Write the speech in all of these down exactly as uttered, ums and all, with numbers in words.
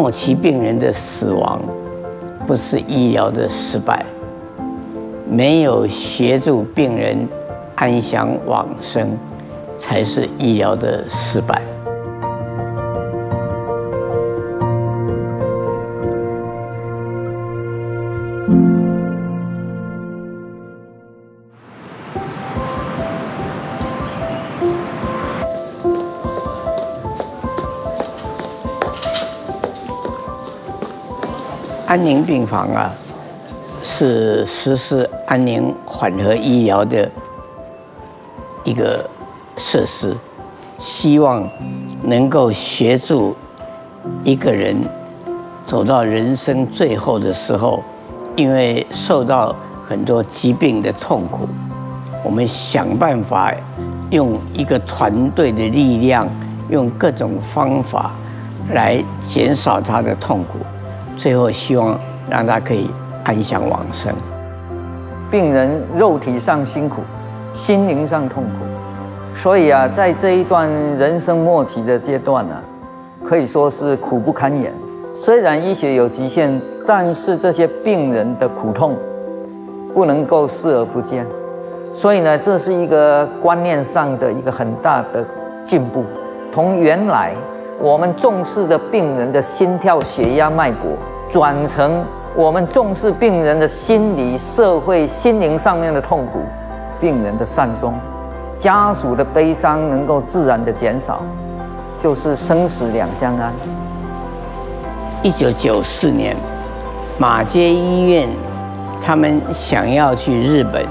末期病人的死亡不是医疗的失败，没有协助病人安详往生才是医疗的失败。安宁病房啊，是实施安宁缓和医疗的一个设施，希望能够协助一个人走到人生最后的时候，因为受到很多疾病的痛苦，我们想办法用一个团队的力量，用各种方法来减少他的痛苦。最后希望让他可以安详往生。 病人肉体上辛苦，心灵上痛苦，所以啊，在这一段人生末期的阶段啊，可以说是苦不堪言。虽然医学有极限，但是这些病人的苦痛不能够视而不见。所以呢，这是一个观念上的一个很大的进步，从原来我们重视的病人的心跳、血压、脉搏，转成我们重视病人的心理、社会、心灵上面的痛苦，病人的善终，家属的悲伤能够自然的减少，就是生死两相安。 一九九四年，马偕医院他们想要去日本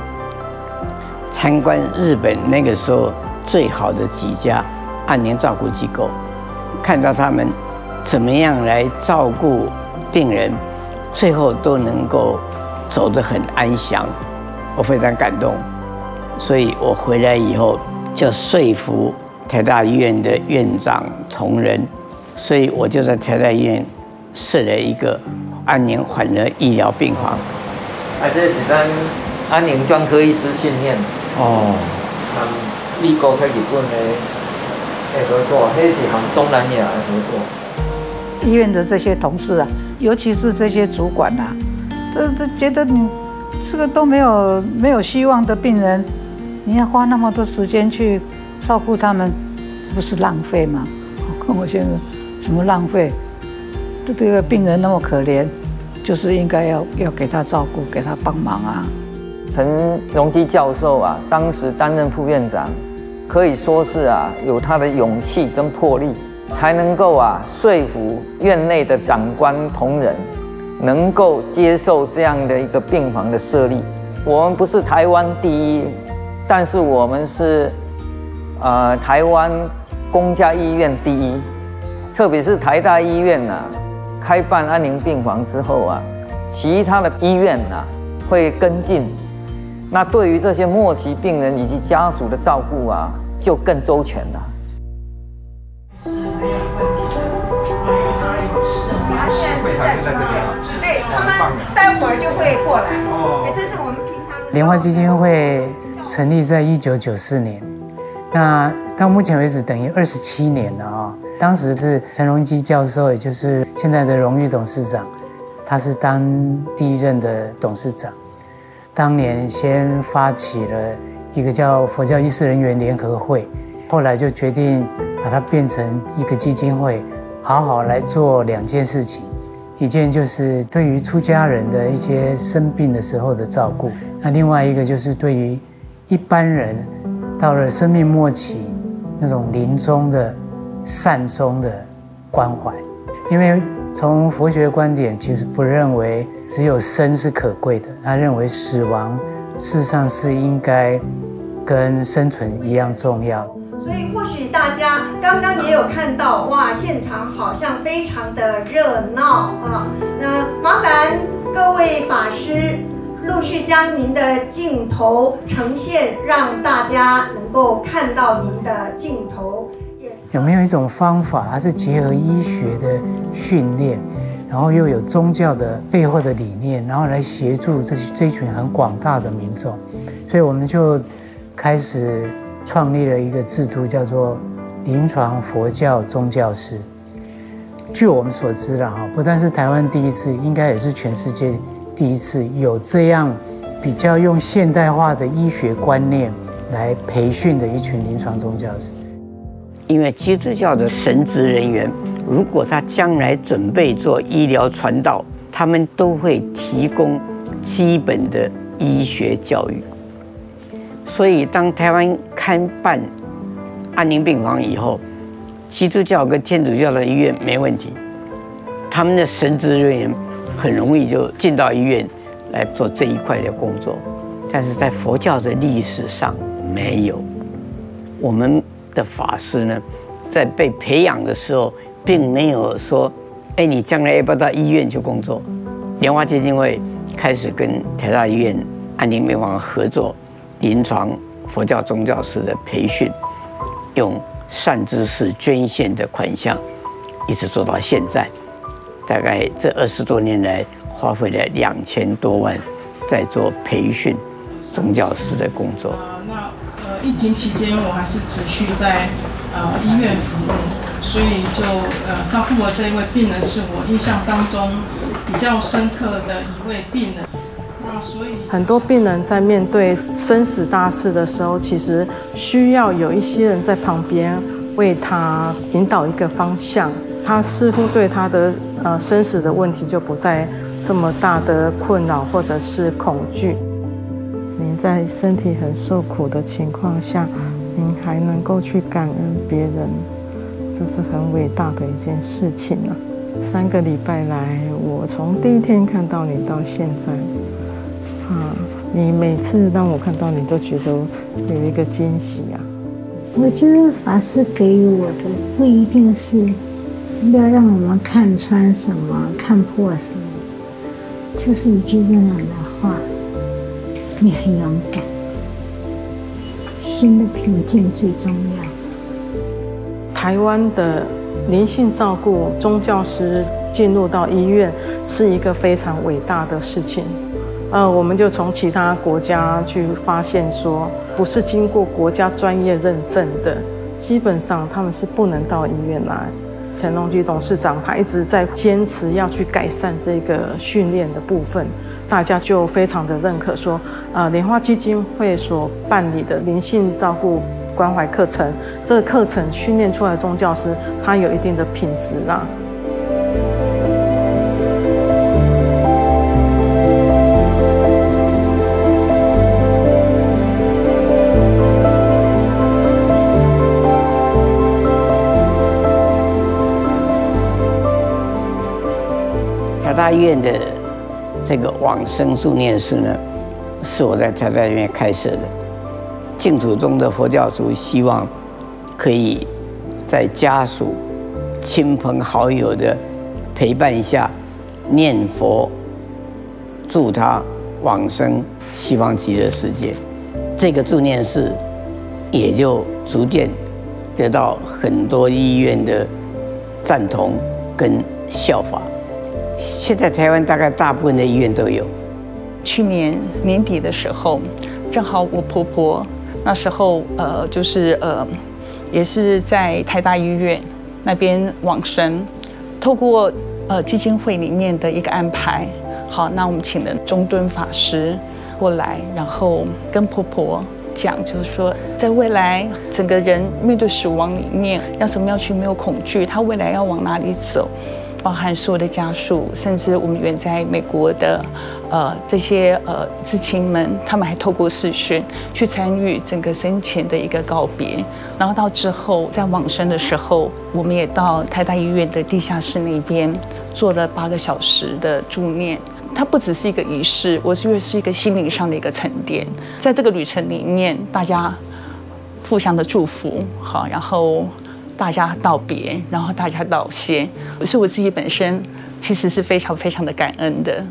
参观日本那个时候最好的几家安宁照顾机构。看到他们怎么样来照顾病人，最后都能够走得很安详，我非常感动。所以我回来以后就说服台大医院的院长同仁，所以我就在台大医院设了一个安宁缓和医疗病房。 啊，这是咱安宁专科医师训练哦，和美国和日本的。合作，那是和东南亚的合作。 医院的这些同事啊，尤其是这些主管啊，这这觉得你这个都没有没有希望的病人，你要花那么多时间去照顾他们，不是浪费吗？我跟我先生，什么浪费？这这个病人那么可怜，就是应该要要给他照顾，给他帮忙啊。 陈荣基教授啊，当时担任副院长。可以说是啊，有他的勇气跟魄力，才能够啊说服院内的长官同仁，能够接受这样的一个病房的设立。我们不是台湾第一，但是我们是呃台湾公家医院第一。特别是台大医院啊，开办安宁病房之后啊，其他的医院啊会跟进。那对于这些末期病人以及家属的照顾啊，就更周全了。 会场就在这边啊。对，他们待会儿就会过来。哦，这是我们平常。 莲花基金会成立在一九九四年，那到目前为止等于二十七年了啊。当时是陈荣基教授，也就是现在的荣誉董事长，他是当第一任的董事长。当年先发起了一个叫佛教医师人员联合会，后来就决定把它变成一个基金会，好好来做两件事情。一件就是对于出家人的一些生病的时候的照顾，那另外一个就是对于一般人到了生命末期那种临终的善终的关怀。因为从佛学观点，其实不认为只有生是可贵的，他认为死亡事实上是应该跟生存一样重要。 所以或许大家刚刚也有看到，哇，现场好像非常的热闹啊。那麻烦各位法师陆续将您的镜头呈现，让大家能够看到您的镜头。 有没有一种方法，它是结合医学的训练，然后又有宗教的背后的理念，然后来协助这这一群很广大的民众？所以我们就开始创立了一个制度，叫做临床佛教宗教师。 据我们所知的哈，不但是台湾第一次，应该也是全世界第一次有这样比较用现代化的医学观念来培训的一群临床宗教师。 因为基督教的神职人员，如果他将来准备做医疗传道，他们都会提供基本的医学教育。所以，当台湾开办安宁病房以后，基督教跟天主教的医院没问题，他们的神职人员很容易就进到医院来做这一块的工作。但是在佛教的历史上没有，我们的法师呢，在被培养的时候，并没有说，哎，你将来要不要到医院去工作？莲花基金会开始跟台大医院安宁病房合作，临床佛教宗教师的培训，用善知识捐献的款项，一直做到现在，大概这二十多年来，花费了两千多万，在做培训宗教师的工作。 那呃，疫情期间我还是持续在呃医院服务，所以就呃照顾了这一位病人，是我印象当中比较深刻的一位病人。那所以很多病人在面对生死大事的时候，其实需要有一些人在旁边为他引导一个方向，他似乎对他的呃生死的问题就不再这么大的困扰或者是恐惧。您在身体很受苦的情况下，您还能够去感恩别人，这是很伟大的一件事情啊！三个礼拜来，我从第一天看到你到现在，啊，你每次让我看到你都觉得有一个惊喜啊！ 我觉得法师给予我的不一定是要让我们看穿什么、看破什么，就是一句温暖的话。你很勇敢，心的平静最重要。 台湾的灵性照顾宗教师进入到医院是一个非常伟大的事情。呃，我们就从其他国家去发现说，不是经过国家专业认证的，基本上他们是不能到医院来。陈荣基董事长他一直在坚持要去改善这个训练的部分。大家就非常的认可说，呃，莲花基金会所办理的灵性照顾关怀课程，这个课程训练出来的宗教师，他有一定的品质啦。 台大医院的这个往生助念室呢，是我在台大医院开设的。净土宗的佛教徒希望可以在家属、亲朋好友的陪伴下念佛，助他往生西方极乐世界。这个助念室也就逐渐得到很多医院的赞同跟效法。现在台湾大概大部分的医院都有。 去年年底的时候，正好我婆婆那时候呃就是呃也是在台大医院那边往生，透过呃基金会里面的一个安排，好，那我们请了中敦法师过来，然后跟婆婆讲，就是说在未来整个人面对死亡里面要怎么样去没有恐惧，他未来要往哪里走。包含所有的家属，甚至我们远在美国的，呃，这些呃至亲们，他们还透过视讯去参与整个生前的一个告别。然后到之后，在往生的时候，我们也到台大医院的地下室那边做了八个小时的助念。它不只是一个仪式，我觉得是一个心灵上的一个沉淀。在这个旅程里面，大家互相的祝福，好，然后大家道别，然后大家道谢，所以我自己本身其实是非常非常的感恩的。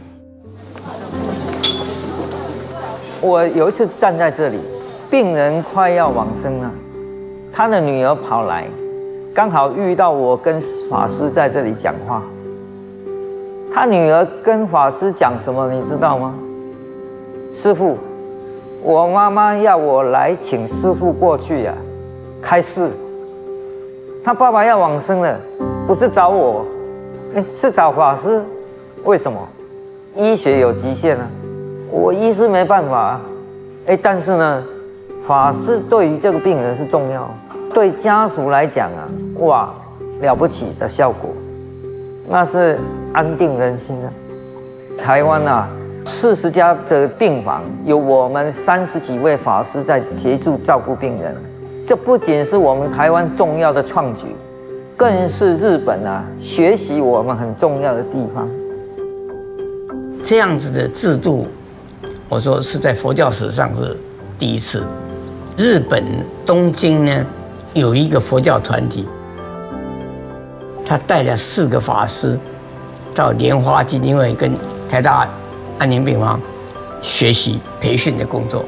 我有一次站在这里，病人快要往生了，他的女儿跑来，刚好遇到我跟法师在这里讲话。他女儿跟法师讲什么，你知道吗？师父，我妈妈要我来请师父过去呀、啊，开示。他爸爸要往生了，不是找我， 哎，是找法师，为什么？医学有极限啊，我医师没办法啊。哎，但是呢，法师对于这个病人是重要，对家属来讲啊，哇，了不起的效果，那是安定人心啊。台湾啊，四十家的病房，有我们三十几位法师在协助照顾病人，这不仅是我们台湾重要的创举，更是日本啊学习我们很重要的地方。 这样子的制度，我说是在佛教史上是第一次。日本东京呢有一个佛教团体，他带了四个法师到莲花基金会跟台大安宁病房学习培训的工作。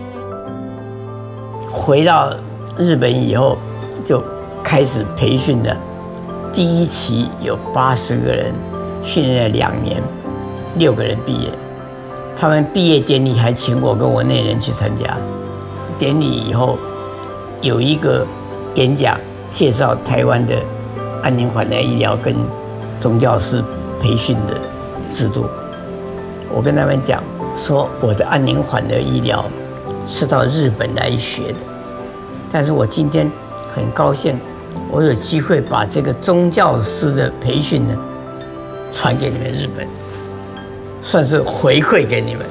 回到日本以后，就开始培训了。第一期有八十个人，训练了两年，六个人毕业。他们毕业典礼还请我跟我内人去参加。典礼以后有一个演讲，介绍台湾的安宁缓和医疗跟宗教师培训的制度。我跟他们讲说，我的安宁缓和医疗是到日本来学的，但是我今天很高兴，我有机会把这个宗教师的培训呢传给你们日本，算是回馈给你们。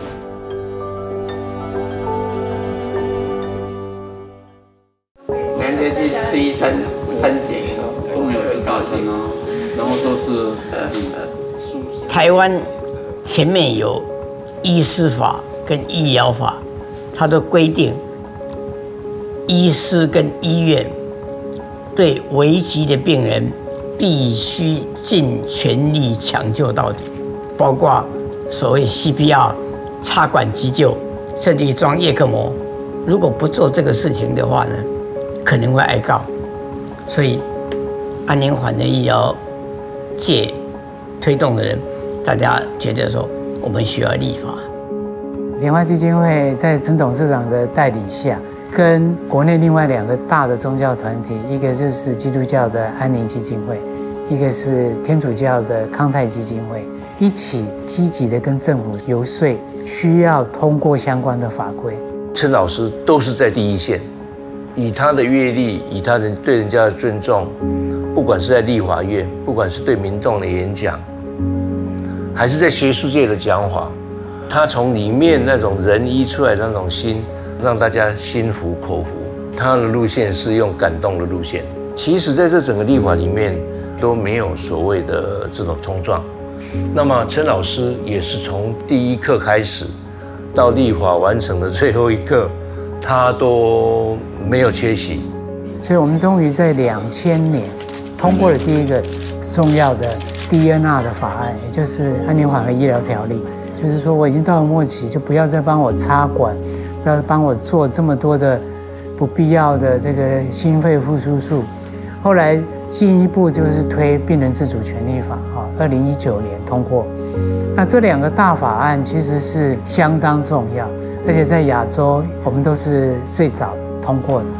难得去吃一餐三节， 都没有吃大餐啊，然后都是呃台湾前面有医师法跟医疗法，它都规定医师跟医院对危急的病人必须尽全力抢救到底，包括所谓 C P R、插管急救，甚至于装叶克膜。如果不做这个事情的话呢，可能会挨告。所以安宁缓和医疗界推动的人，大家觉得说我们需要立法。 莲花基金会在陈董事长的带领下，跟国内另外两个大的宗教团体，一个就是基督教的安宁基金会，一个是天主教的康泰基金会，一起积极的跟政府游说，需要通过相关的法规。 陈老师都是在第一线，以他的阅历，以他人对人家的尊重，不管是在立法院，不管是对民众的演讲，还是在学术界的讲法，他从里面那种仁医出来的那种心，让大家心服口服。他的路线是用感动的路线。其实在这整个立法里面都没有所谓的这种冲撞。那么陈老师也是从第一课开始，到立法完成的最后一刻，他都没有缺席。 所以我们终于在两千年通过了第一个重要的 D N R 的法案，也就是安宁缓和医疗条例。就是说我已经到了末期，就不要再帮我插管，不要帮我做这么多的不必要的这个心肺复苏术。后来进一步就是推病人自主权利法，哈，二零一九年通过。那这两个大法案其实是相当重要，而且在亚洲我们都是最早通过的。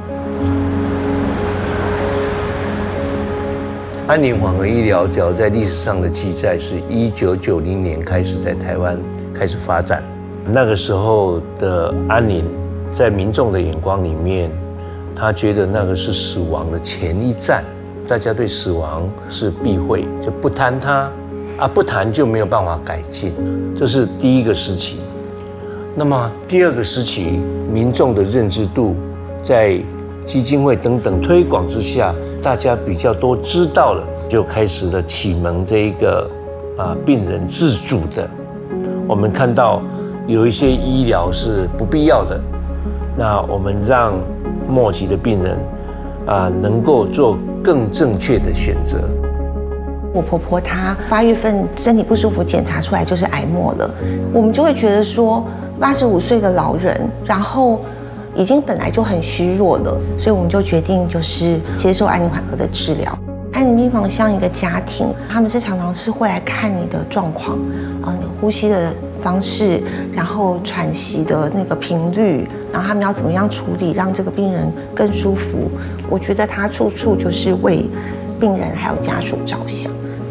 安宁缓和医疗，只要在历史上的记载是一九九零年开始在台湾开始发展。那个时候的安宁，在民众的眼光里面，他觉得那个是死亡的前一站，大家对死亡是避讳，就不谈它啊，不谈就没有办法改进。这是第一个时期。那么第二个时期，民众的认知度在基金会等等推广之下，大家比较多知道了，就开始了启蒙这一个啊病人自主的。我们看到有一些医疗是不必要的，那我们让末期的病人啊能够做更正确的选择。 我婆婆她八月份身体不舒服，检查出来就是癌末了，我们就会觉得说，八十五岁的老人，然后已经本来就很虚弱了，所以我们就决定就是接受安宁缓和的治疗。安宁病房像一个家庭，他们是常常是会来看你的状况，啊，你呼吸的方式，然后喘息的那个频率，然后他们要怎么样处理，让这个病人更舒服。我觉得他处处就是为病人还有家属着想。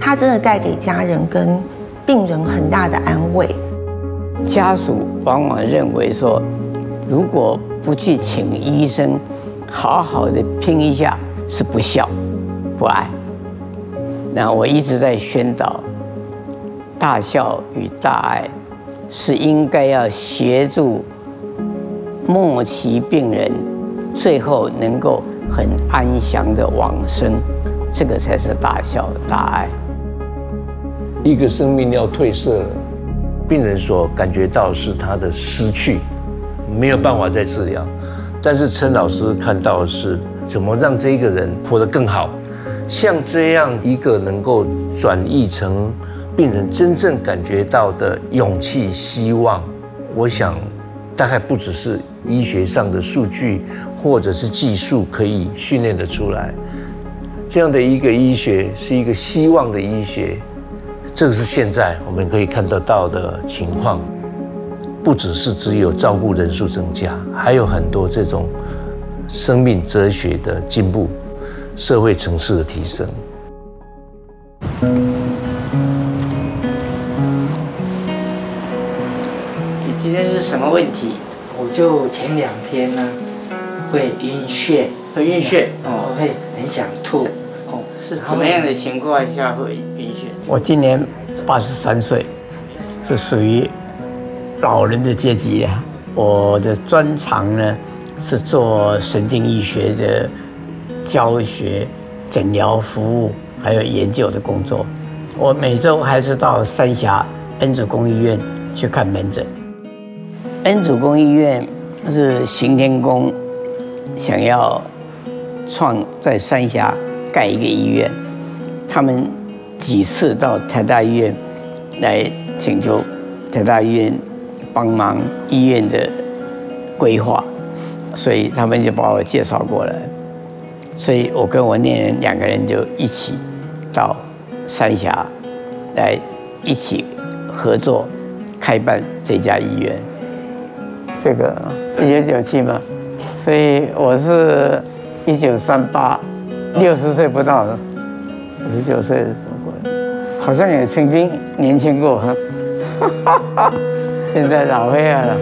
它真的带给家人跟病人很大的安慰。 家属往往认为说，如果不去请医生，好好的拼一下是不孝、不爱。那我一直在宣导，大孝与大爱是应该要协助末期病人最后能够很安详的往生，这个才是大孝大爱。 一个生命要褪色了，病人所感觉到是他的失去，没有办法再治疗。但是陈老师看到的是怎么让这个人活得更好，像这样一个能够转译成病人真正感觉到的勇气、希望，我想大概不只是医学上的数据或者是技术可以训练得出来。这样的一个医学是一个希望的医学，这个是现在我们可以看得到的情况。不只是只有照顾人数增加，还有很多这种生命哲学的进步，社会层次的提升。 你今天是什么问题？ 我就前两天呢会晕眩， 会晕眩， 哦，会很想吐。 哦，是怎么样的情况下会晕眩？我今年八十三岁，是属于老人的阶级了。我的专长呢是做神经医学的教学、诊疗服务，还有研究的工作。我每周还是到三峡恩主公医院去看门诊。恩主公医院是行天宫想要创在三峡盖一个医院，他们几次到台大医院来请求台大医院帮忙医院的规划，所以他们就把我介绍过来，所以我跟我恋人两个人就一起到三峡来一起合作开办这家医院。这个一九九七嘛，所以我是一九三八，六十岁不到，五十九岁的时候过来，好像也曾经年轻过哈。现在老黑了。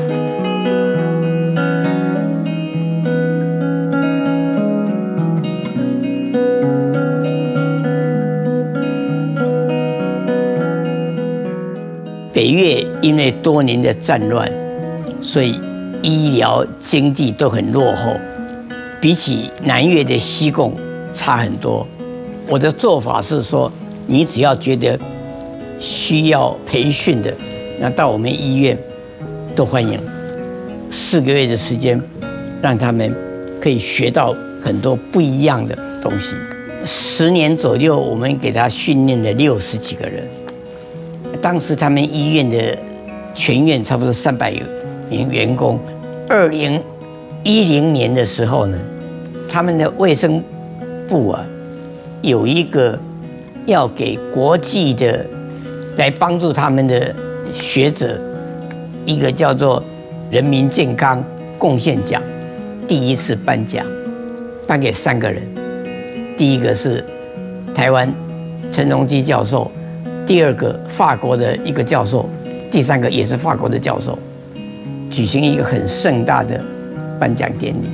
北越因为多年的战乱，所以医疗经济都很落后，比起南越的西贡差很多。我的做法是说，你只要觉得需要培训的，那到我们医院都欢迎。四个月的时间，让他们可以学到很多不一样的东西。十年左右，我们给他训练了六十几个人。当时他们医院的全院差不多三百名员工。二零一零年的时候呢，他们的卫生部啊，有一个要给国际的来帮助他们的学者，一个叫做人民健康贡献奖，第一次颁奖，颁给三个人，第一个是台湾陈荣基教授，第二个法国的一个教授，第三个也是法国的教授，举行一个很盛大的颁奖典礼。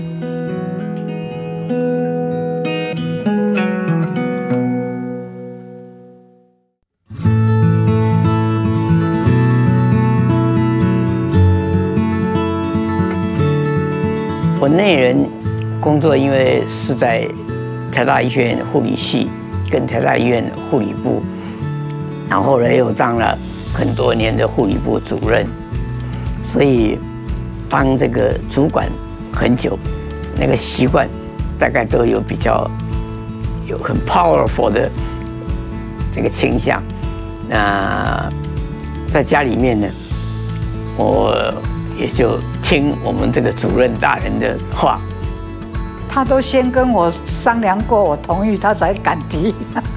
我内人工作，因为是在台大医学院护理系跟台大医院护理部，然后呢又当了很多年的护理部主任，所以当这个主管很久，那个习惯大概都有比较有很 powerful 的这个倾向。那在家里面呢，我也就听我们这个主任大人的话。 他都先跟我商量过，我同意他才敢提。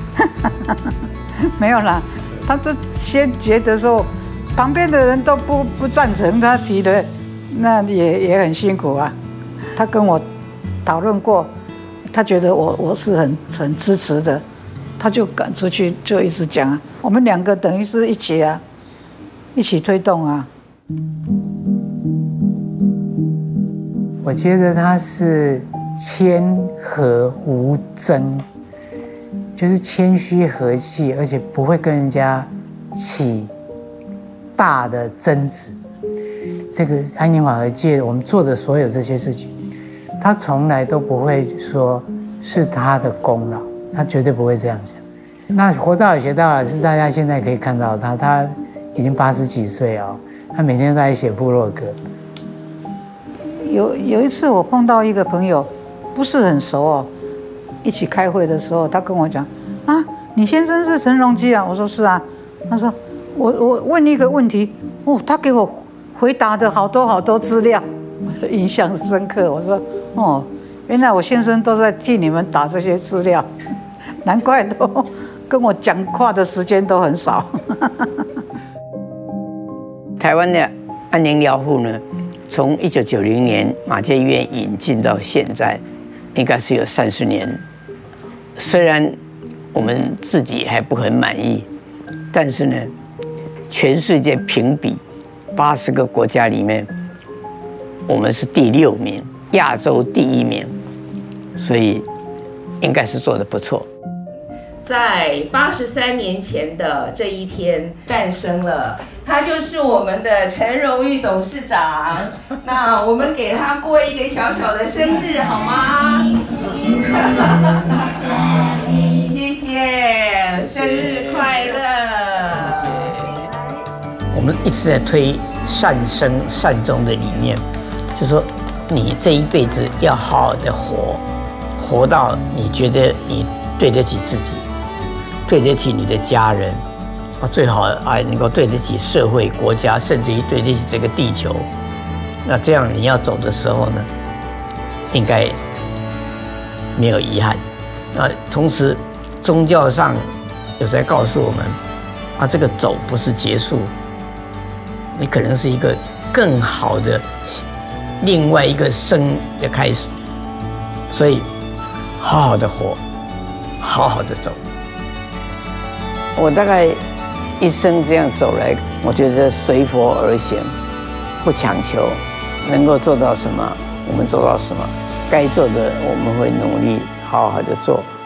没有啦，他就先觉得说，旁边的人都不不赞成他提的，那也也很辛苦啊。他跟我讨论过，他觉得我我是很很支持的， 他就赶出去，就一直讲啊，我们两个等于是一起啊，一起推动啊。 我觉得他是谦和无争，就是谦虚和气，而且不会跟人家起大的争执。这个安宁缓和界，我们做的所有这些事情，他从来都不会说是他的功劳，他绝对不会这样讲。那活到老学到老是大家现在可以看到他，他已经八十几岁哦，他每天都在写部落格。 有有一次我碰到一个朋友，不是很熟哦，一起开会的时候，他跟我讲啊，你先生是陈荣基啊？我说是啊。他说我我问你一个问题，哦，他给我回答的好多好多资料，我印象深刻。我说哦，原来我先生都在替你们打这些资料，难怪都跟我讲话的时间都很少。 台湾的安宁疗护呢，从一九九零年马偕医院引进到现在，应该是有三十年。虽然我们自己还不很满意，但是呢，全世界评比八十个国家里面，我们是第六名，亚洲第一名，所以应该是做得不错。 在八十三年前的这一天诞生了，他就是我们的陈荣裕董事长。那我们给他过一个小小的生日好吗？谢谢，生日快乐！ 我们一直在推善生善终的理念，就是说你这一辈子要好好的活，活到你觉得你对得起自己。对得起你的家人，啊，最好还能够对得起社会、国家，甚至于对得起这个地球。那这样你要走的时候呢，应该没有遗憾。那同时，宗教上有在告诉我们，啊，这个走不是结束，你可能是一个更好的另外一个生的开始。所以，好好的活，好好的走。我大概一生这样走来，我觉得随佛而行，不强求，能够做到什么，我们做到什么，该做的我们会努力好好的做。